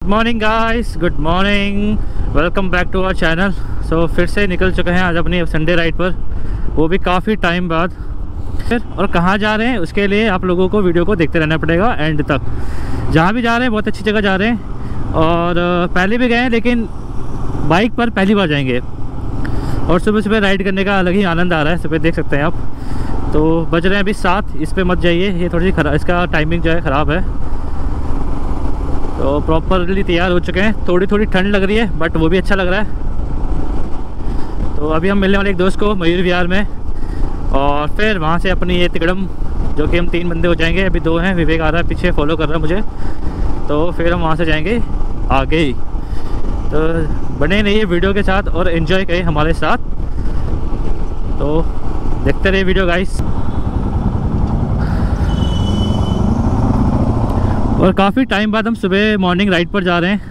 Morning guys, good morning, welcome back to our channel. So फिर से निकल चुके हैं आज अपनी संडे राइड पर, वो भी काफ़ी टाइम बाद। फिर और कहाँ जा रहे हैं उसके लिए आप लोगों को वीडियो को देखते रहना पड़ेगा एंड तक। जहाँ भी जा रहे हैं बहुत अच्छी जगह जा रहे हैं और पहले भी गए हैं, लेकिन बाइक पर पहली बार जाएंगे। और सुबह सुबह राइड करने का अलग ही आनंद आ रहा है। सुबह देख सकते हैं आप, तो बज रहे हैं अभी 7। इस पर मत जाइए, ये थोड़ी सी खराब, इसका टाइमिंग जो है ख़राब है। तो प्रॉपरली तैयार हो चुके हैं। थोड़ी थोड़ी ठंड लग रही है बट वो भी अच्छा लग रहा है। तो अभी हम मिलने वाले एक दोस्त को मयूर विहार में, और फिर वहाँ से अपनी ये तिकड़म, जो कि हम 3 बंदे हो जाएंगे। अभी 2 हैं, विवेक आ रहा है पीछे फॉलो कर रहा है मुझे। तो फिर हम वहाँ से जाएंगे आगे ही। तो बने रहिए वीडियो के साथ और एंजॉय करें हमारे साथ। तो देखते रहिए वीडियो गाइस। और काफ़ी टाइम बाद हम सुबह मॉर्निंग राइड पर जा रहे हैं।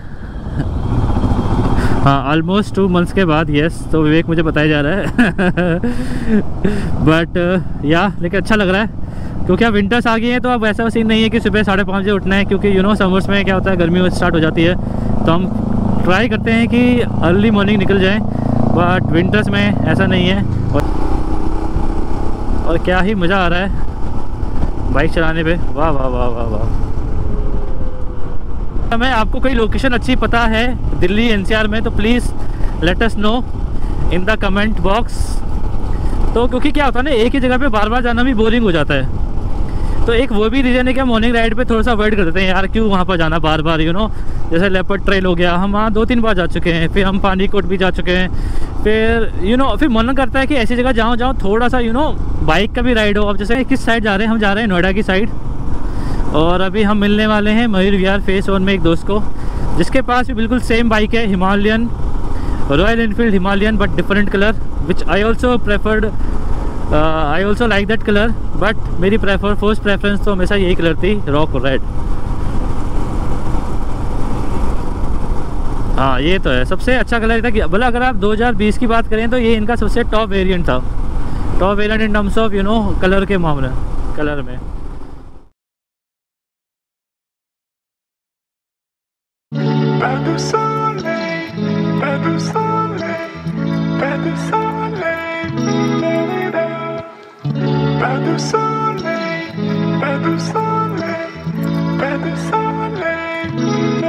हाँ, ऑलमोस्ट 2 मंथ्स के बाद। यस, तो विवेक मुझे बताया जा रहा है बट लेकिन अच्छा लग रहा है क्योंकि अब विंटर्स आ गई हैं। तो अब वैसा सीन नहीं है कि सुबह 5:30 बजे उठना है, क्योंकि समर्स में क्या होता है, गर्मी स्टार्ट हो जाती है। तो हम ट्राई करते हैं कि अर्ली मॉर्निंग निकल जाएं, बट विंटर्स में ऐसा नहीं है। और क्या ही मज़ा आ रहा है बाइक चलाने पे। वाह वाह वाह वाह वाह। हमें आपको कोई लोकेशन अच्छी पता है दिल्ली एनसीआर में, तो please let us know in the comment box. तो क्योंकि क्या होता है ना, एक ही जगह पे बार बार जाना भी बोरिंग हो जाता है। तो एक वो भी रीज़न है कि हम मॉर्निंग राइड पे थोड़ा सा अवॉइड कर देते हैं यार, क्यों वहाँ पर जाना बार बार। जैसे लेपर्ड ट्रेल हो गया, हम वहाँ 2-3 बार जा चुके हैं। फिर हम पानीकोट भी जा चुके हैं। फिर फिर मन करता है कि ऐसी जगह जाऊँ थोड़ा सा बाइक का भी राइड हो। अब जैसे किस साइड जा रहे हैं, हम जा रहे हैं नोएडा की साइड। और अभी हम मिलने वाले हैं मयूर विहार फेस 1 में एक दोस्त को, जिसके पास भी बिल्कुल सेम बाइक है, Himalayan, Royal Enfield Himalayan, but different colour, which I also preferred. I also like that colour, but मेरी फर्स्ट प्रेफरेंस तो हमेशा यही कलर थी, रॉक रेड। हाँ, ये तो है सबसे अच्छा कलर था कि भला अगर आप 2020 की बात करें तो ये इनका सबसे टॉप वेरिएंट था। Top variant in terms of colour के मामले, कलर में। Pas de soleil, pas de soleil, pas de soleil, pas de soleil, pas de soleil, pas de soleil.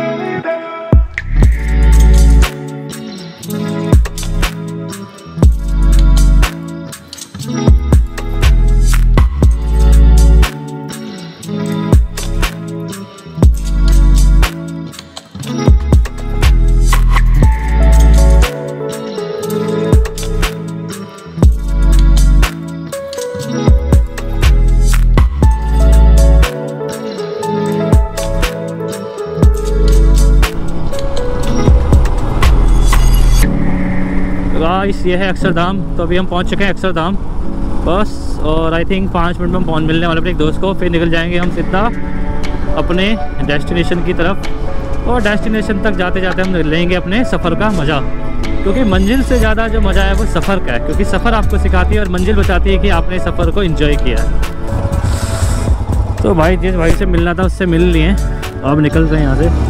Guys, ये है अक्षरधाम। तो अभी हम पहुंच चुके हैं अक्षरधाम बस, और आई थिंक 5 मिनट में हम मिलने वाले अपने एक दोस्त को। फिर निकल जाएंगे हम सीधा अपने डेस्टिनेशन की तरफ। और डेस्टिनेशन तक जाते जाते हम लेंगे अपने सफ़र का मज़ा, क्योंकि मंजिल से ज़्यादा जो मज़ा है वो सफ़र का है। क्योंकि सफ़र आपको सिखाती है और मंजिल बताती है कि आपने सफ़र को एंजॉय किया है। तो भाई, जिस भाई से मिलना था उससे मिल लिए, अब निकल रहे हैं यहाँ से।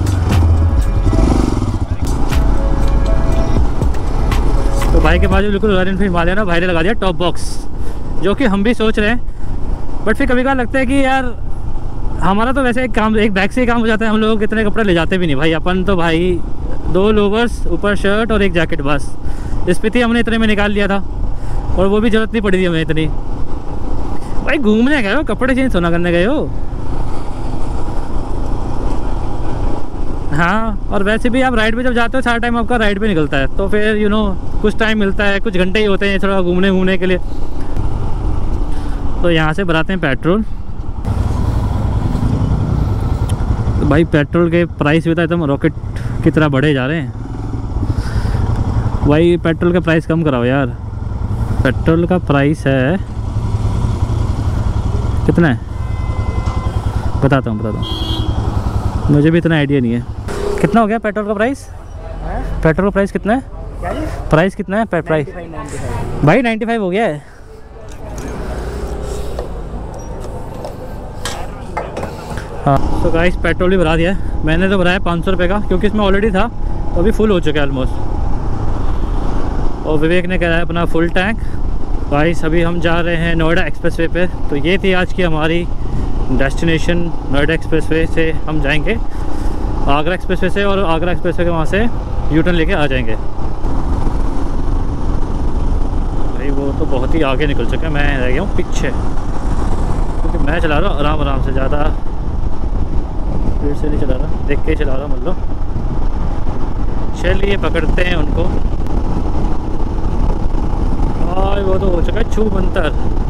भाई के पास जो बिल्कुल रॉयल एनफील्ड हिमालयन है, भाई ने लगा दिया टॉप बॉक्स, जो कि हम भी सोच रहे हैं। बट फिर कभी कभार लगता है कि यार हमारा तो वैसे एक बैग से ही काम हो जाता है। हम लोग इतने कपड़े ले जाते भी नहीं भाई। अपन तो भाई 2 लोवर्स, ऊपर शर्ट और एक जैकेट बस। स्पीति हमने इतने में निकाल लिया था, और वो भी ज़रूरत नहीं पड़ी थी हमें इतनी। भाई घूमने गए हो, कपड़े चेंज सोना करने गए हो। हाँ, और वैसे भी आप राइड पे जब जाते हो सारा टाइम आपका राइड पे निकलता है। तो फिर कुछ टाइम मिलता है, कुछ घंटे ही होते हैं थोड़ा घूमने के लिए। तो यहाँ से भराते हैं पेट्रोल। तो भाई पेट्रोल के प्राइस भी तो एकदम रॉकेट की तरह बढ़े जा रहे हैं। भाई पेट्रोल का प्राइस कम कराओ यार। पेट्रोल का प्राइस है कितना है, बताता हूँ। मुझे भी इतना आइडिया नहीं है। कितना हो गया पेट्रोल का प्राइस? पेट्रोल का प्राइस कितना है? प्राइस कितना है? प्राइस 95 भाई 95 हो गया है। हाँ तो गाइस पेट्रोल भी भरा दिया है मैंने, तो भराया 500 रुपये का क्योंकि इसमें ऑलरेडी था, तो अभी फुल हो चुका है ऑलमोस्ट। और विवेक ने कराया अपना फुल टैंक। गाइस अभी हम जा रहे हैं नोएडा एक्सप्रेसवे पे। तो ये थी आज की हमारी डेस्टिनेशन, नोएडा एक्सप्रेसवे से हम जाएंगे आगरा एक्सप्रेसवे से, और आगरा एक्सप्रेसवे के वहाँ से यू टर्न लेके आ जाएंगे। भाई वो तो बहुत ही आगे निकल चुके हैं, मैं रह गया हूँ पीछे क्योंकि मैं चला रहा हूँ आराम आराम से, ज़्यादा स्पीड से नहीं चला रहा, देख के चला रहा हूँ मतलब। चलिए पकड़ते हैं उनको। और वो तो हो चुका है छू मंतर,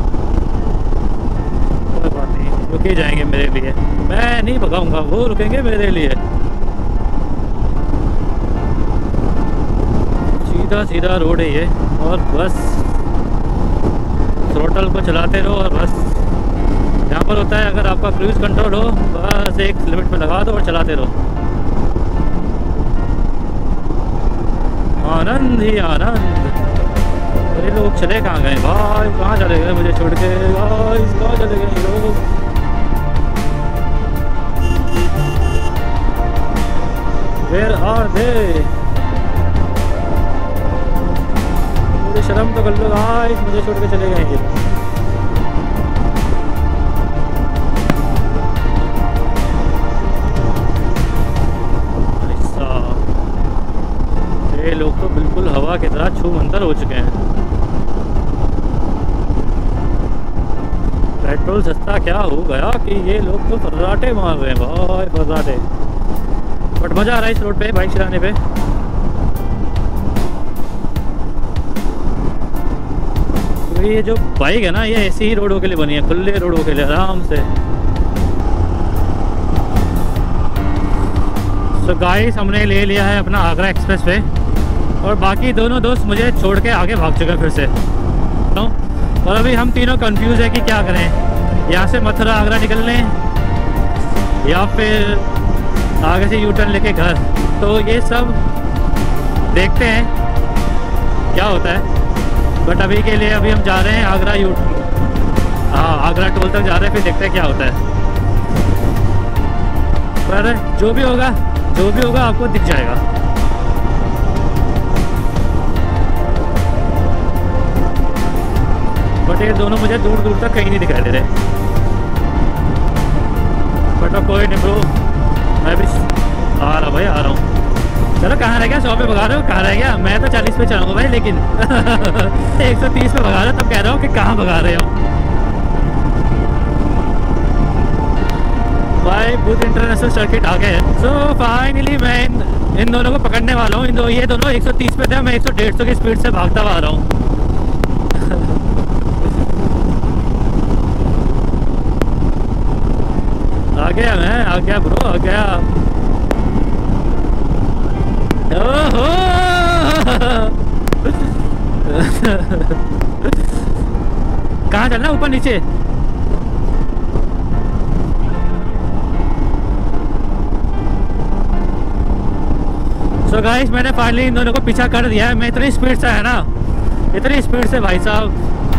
कोई बात नहीं, रुक ही जाएंगे मेरे लिए, मैं नहीं भगाऊंगा, वो रुकेंगे मेरे लिए। सीधा सीधा रोड है ये, और बस थ्रोटल को चलाते रहो। और बस यहाँ पर होता है अगर आपका क्रूज कंट्रोल हो, बस एक लिमिट पे लगा दो और चलाते रहो, आनंद ही आनंद। अरे लोग चले कहाँ गए भाई, कहाँ चले गए मुझे छोड़ के भाई, कहाँ चले गए लोग। Where are they? मुझे शर्म तो कर लो भाई, मुझे छोड़ के चले गए ये। ये लोग तो बिल्कुल हवा की तरह छू मंतर हो चुके हैं। पेट्रोल सस्ता क्या हो गया कि ये लोग तो फर्राटे मार रहे हैं भाई, फर्राटे। बट मज़ा आ रहा है इस रोड पे बाइक चलाने पे। तो ये जो बाइक है ना, ये ऐसी ही रोडों के लिए बनी है, खुले रोडों के लिए आराम से। तो गाइस हमने ले लिया है अपना आगरा एक्सप्रेस वे, और बाकी दोनों दोस्त मुझे छोड़ के आगे भाग चुके हैं फिर से। तो और अभी हम तीनों कंफ्यूज है कि क्या करें, यहाँ से मथुरा आगरा निकल लें या फिर आगे से यू टर्न लेके घर। तो ये सब देखते हैं क्या होता है। बट अभी के लिए अभी हम जा रहे हैं आगरा आगरा टोल तक जा रहे हैं, फिर देखते हैं क्या होता है। पर जो भी होगा आपको दिख जाएगा। बट ये दोनों मुझे दूर दूर तक कहीं नहीं दिखाई दे रहे। बट अब कोई नहीं ब्रो, मैं भी आ रहा भाई, आ रहा हूँ। चलो कहाँ रह गया, 100 पे भगा रहे हो, कहाँ रह गया। मैं तो 40 पे चलाऊंगा भाई, लेकिन 130 पे भगा रहे हो, तब कह रहा हूँ कि कहाँ भगा रहे हो भाई। बुध इंटरनेशनल सर्किट आ गए हैं। सो फाइनली मैं इन दोनों को पकड़ने वाला हूँ। ये दोनों 130 पे थे, मैं 100-150 की स्पीड से भागता हुआ आ रहा हूँ। आ गया मैं, आ गया ब्रो, आ गया। ओहो कहाँ चलना, ऊपर नीचे? सो गाइस मैंने फाइनली इन दोनों को पीछा कर दिया है। मैं इतनी स्पीड से है ना, इतनी स्पीड से भाई साहब।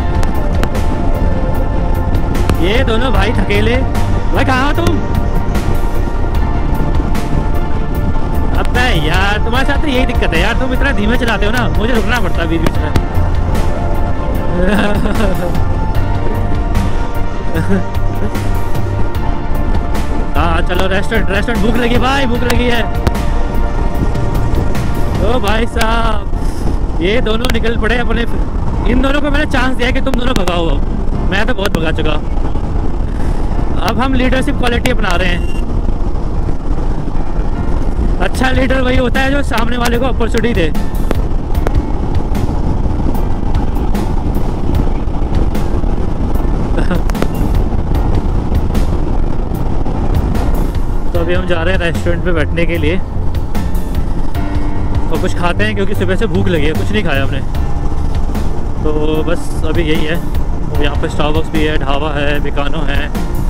ये दोनों भाई थकेले। भाई कहाँ हो तुम? अब यार तुम्हारे साथ तो यही दिक्कत है यार, तुम इतना धीमे चलाते हो ना, मुझे रुकना पड़ता है बीच बीच में। हाँ चलो रेस्टोरेंट भूख लगी भाई, भूख लगी है। तो भाई साहब ये दोनों निकल पड़े अपने। इन दोनों को मैंने चांस दिया कि तुम दोनों भगाओ, मैं तो बहुत भगा चुका। अब हम लीडरशिप क्वालिटी अपना रहे हैं। अच्छा लीडर वही होता है जो सामने वाले को अपॉर्चुनिटी दे। तो अभी हम जा रहे हैं रेस्टोरेंट पे बैठने के लिए और कुछ खाते हैं, क्योंकि सुबह से भूख लगी है, कुछ नहीं खाया हमने। तो बस अभी यही है। तो यहाँ पे स्टारबक्स भी है, ढाबा है, बिकानो है।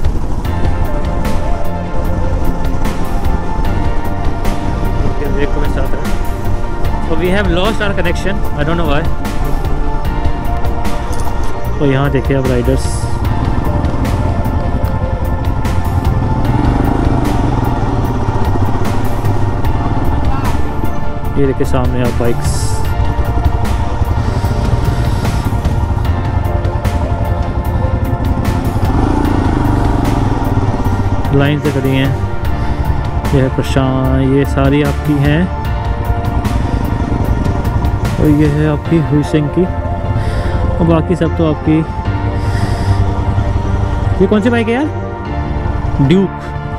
So we have lost our connection. I don't know why. तो यहाँ देखिए अब राइडर्स। ये देखिए सामने आप बाइक्स, लाइन से खड़ी हैं। यह है प्रशांत, ये सारी आपकी हैं और ये है आपकी हुइसिंग की, और बाकी सब तो आपकी। ये कौन सी बाइक है यार? ड्यूक।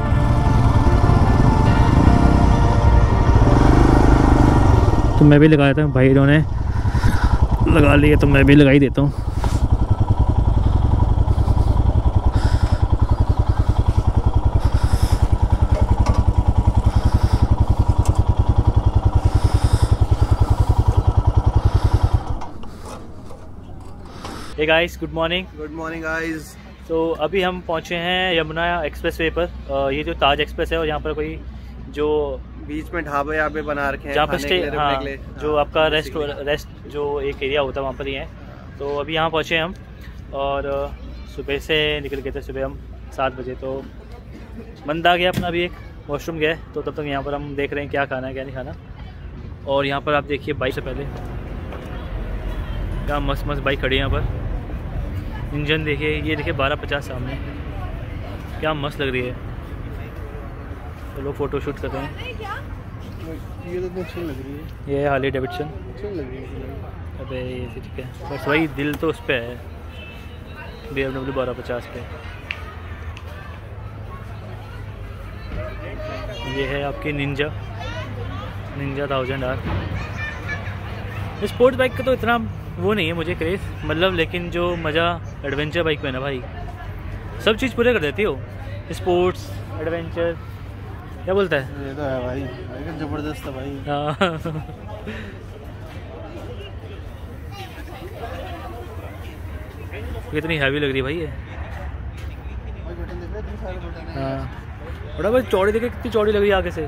तो मैं भी लगा देता हूँ, भाई इन्होंने लगा लिए तो मैं भी लगा ही देता हूँ। Hey guys, good morning. Good morning guys. तो अभी हम पहुंचे हैं यमुना एक्सप्रेस वे पर। ये जो ताज एक्सप्रेस है और यहाँ पर कोई जो बीच में ढाबे यहाँ पे बना रखे हैं जहाँ पर स्टे, हाँ, जो आपका रेस्ट जो एक एरिया होता है वहाँ पर ही है। तो अभी यहाँ पहुँचे हम और सुबह से निकल गए थे, सुबह हम 7 बजे। तो बंदा गया अपना, अभी एक वॉशरूम गया, तो तब तक यहाँ पर हम देख रहे हैं क्या खाना है क्या नहीं खाना। और यहाँ पर आप देखिए बाइक से पहले क्या मस्त मस्त बाइक खड़ी है यहाँ पर। इंजन देखिए, ये देखिए 1250 सामने, क्या मस्त लग रही है। चलो फोटो शूट करते हैं। ये तो अच्छी लग रही है, ये हार्ली डेविडसन। अच्छी लग रही है। अबे ये ठीक है, बस वही दिल तो उस पर है, BMW 1250 पे। ये है आपकी निंजा 1000R। स्पोर्ट्स बाइक का तो इतना वो नहीं है मुझे क्रेज़, मतलब, लेकिन जो मज़ा एडवेंचर बाइक में ना भाई, सब चीज़ पूरे कर देती हो। स्पोर्ट्स, एडवेंचर, क्या बोलता है? ये तो है भाई, जबरदस्त है भाई। हाँ कितनी हैवी लग रही है भाई ये। हाँ बड़ा भाई, चौड़ी देखे कितनी चौड़ी लग रही है आगे से।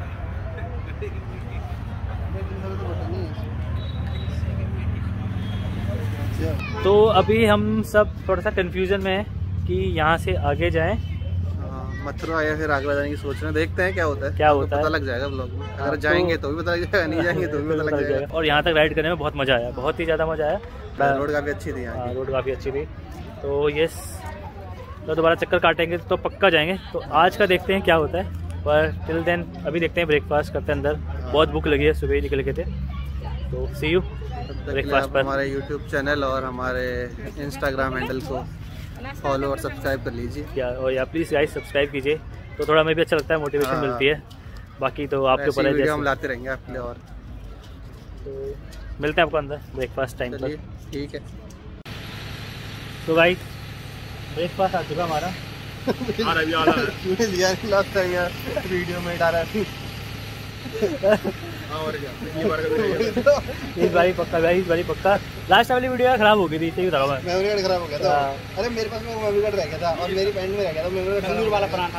तो अभी हम सब थोड़ा सा कंफ्यूजन में हैं कि यहाँ से आगे जाएं, मथुरा या फिर आगरा जाने की सोच रहे हैं, देखते हैं क्या होता है। क्या होता है पता लग जाएगा ब्लॉग में। अगर जाएंगे तो भी पता लग जाएगा, नहीं जाएंगे तो भी पता लग जाएगा। और यहाँ तक राइड करने में बहुत मज़ा आया, बहुत ही ज़्यादा मज़ा आया। रोड काफ़ी अच्छी थी यहाँ की। रोड काफ़ी अच्छी थी। तो यस, तो दोबारा चक्कर काटेंगे तो पक्का जाएंगे। तो आज का देखते हैं क्या होता है, पर टिल देन अभी देखते हैं, ब्रेकफास्ट करते हैं अंदर। बहुत भूख लगी है, सुबह ही निकल के थे। तो सी यू ब्रेकफास्ट पर। हमारे यूट्यूब चैनल और हमारे इंस्टाग्राम हैंडल को फॉलो और सब्सक्राइब कर लीजिए। और या प्लीज़ गाइस सब्सक्राइब कीजिए, तो थोड़ा हमें भी अच्छा लगता है, मोटिवेशन मिलती है। बाकी तो आपके ऊपर है, वीडियो हम लाते रहेंगे आपके लिए। और तो मिलते हैं आपको अंदर ब्रेकफास्ट टाइम पर। ठीक है। तो गाइस ब्रेकफास्ट आ चुका हमारा। लास्ट टाइम यार वीडियो में डाला थी। इस बारी पक्का भाई, इस बारी पक्का। लास्ट वाली वीडियो खराब हो गई थी, सही बताओ। मेमोरी कार्ड खराब हो गया था। अरे मेरे पास मेमोरी कार्ड रह गया था और मेरी पैंट में रह गया था मेमोरी कार्ड वाला पराठा।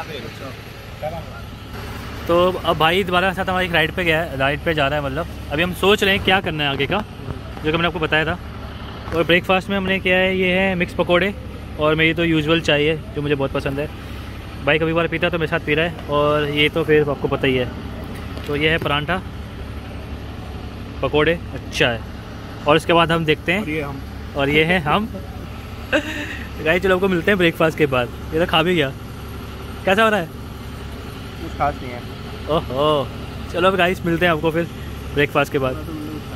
तो अब भाई दोबारा साथ हमारी राइड पे गया है, राइड पे जा रहा है। मतलब अभी हम सोच रहे हैं क्या करना है आगे का, जो कि मैंने आपको बताया था। और ब्रेकफास्ट में हमने किया है, ये है मिक्स पकोड़े, और मेरी तो यूजुअल चाय है जो मुझे बहुत पसंद है। भाई कभी बार पीता तो मेरे साथ पी रहा है। और ये तो फिर आपको पता ही है। तो ये है पराठा, पकोड़े, अच्छा है। और इसके बाद हम देखते हैं, और ये है हम गाइस। चलो आपको मिलते हैं ब्रेकफास्ट के बाद। ये तो खा भी गया, कैसा हो रहा है? कुछ खास नहीं है। ओहो, चलो अब गाइस मिलते हैं आपको फिर ब्रेकफास्ट के बाद।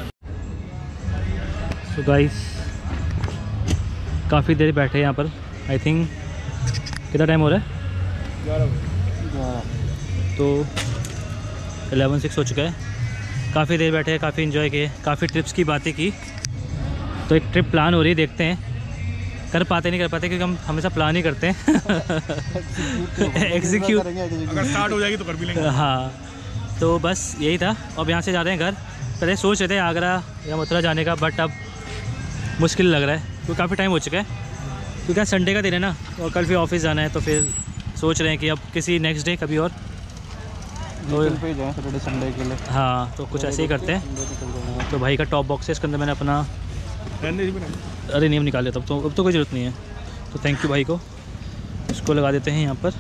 तो गाइस काफ़ी देर बैठे हैं यहाँ पर। आई थिंक कितना टाइम हो रहा है? 11। तो 11:06 हो चुका है। काफ़ी देर बैठे हैं, काफ़ी इन्जॉय किए, काफ़ी ट्रिप्स की बातें की। तो एक ट्रिप प्लान हो रही है, देखते हैं कर पाते नहीं कर पाते, क्योंकि हम हमेशा प्लान ही करते हैं। एग्जीक्यूट अगर स्टार्ट हो जाएगी तो कर भी लेंगे। हाँ, तो बस यही था। अब यहाँ से जा रहे हैं घर। पहले सोच रहे थे आगरा या मथुरा जाने का, बट अब मुश्किल लग रहा है क्योंकि काफ़ी टाइम हो चुका है। क्योंकि संडे का दिन है ना, और कल फिर ऑफिस जाना है, तो फिर सोच रहे हैं कि अब किसी नेक्स्ट डे कभी और तो सैटरडे संडे के लिए। हाँ, तो कुछ ऐसे ही करते हैं। तो भाई का टॉप बॉक्स है, इसके अंदर मैंने अपना अरे नेम निकाल लिया, तब तो कोई ज़रूरत नहीं है। तो थैंक यू भाई को। इसको लगा देते हैं यहाँ पर।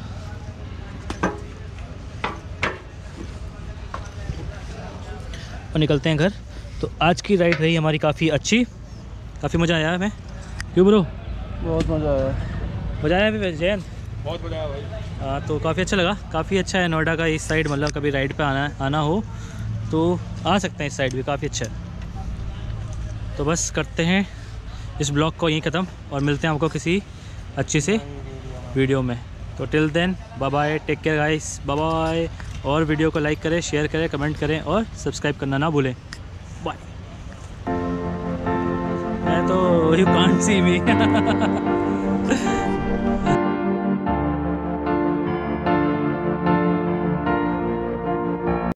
और निकलते हैं घर। तो आज की राइड रही हमारी काफ़ी अच्छी, काफ़ी मज़ा आया हमें। क्यों ब्रो? बहुत मज़ा आया। मज़ा आया अभी जैन? बहुत मज़ा आया भाई। हाँ, तो काफ़ी अच्छा लगा, काफ़ी अच्छा है नोएडा का इस साइड। मतलब कभी राइड पे आना हो तो आ सकते हैं इस साइड भी, काफ़ी अच्छा है। तो बस करते हैं इस ब्लॉग को यहीं ख़त्म और मिलते हैं आपको किसी अच्छी से वीडियो में। तो till then bye bye, take care guys, bye bye. और वीडियो को लाइक करें, शेयर करें, कमेंट करें और सब्सक्राइब करना ना भूलें। बाय। मैं तो यू कांट सी मी